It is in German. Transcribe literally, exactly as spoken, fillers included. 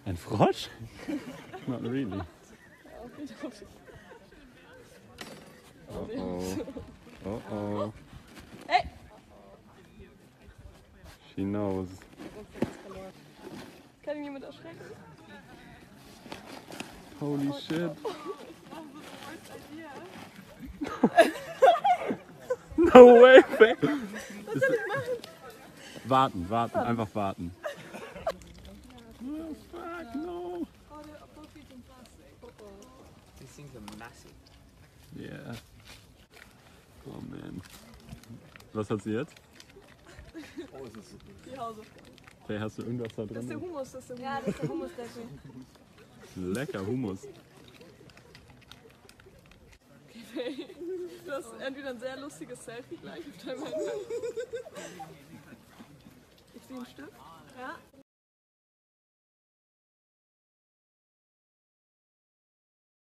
Ein Frosch? Not really. Oh oh. Oh oh. Hey! She knows. Kann ihn jemand erschrecken? Holy shit. No way! Was soll ich machen? Warten, warten, einfach warten. Oh fuck, no! These things are massive. Yeah. Oh man. Was hat sie jetzt? Die Hausaufgaben. Hey, hast du irgendwas da Das ist der drin? Hummus, das ist der Hummus. Ja, das ist der Hummusdeckel. Lecker Hummus. Du hast entweder ein sehr lustiges Selfie gleich auf deinem Handy. Ich sehe einen Stift. Ja.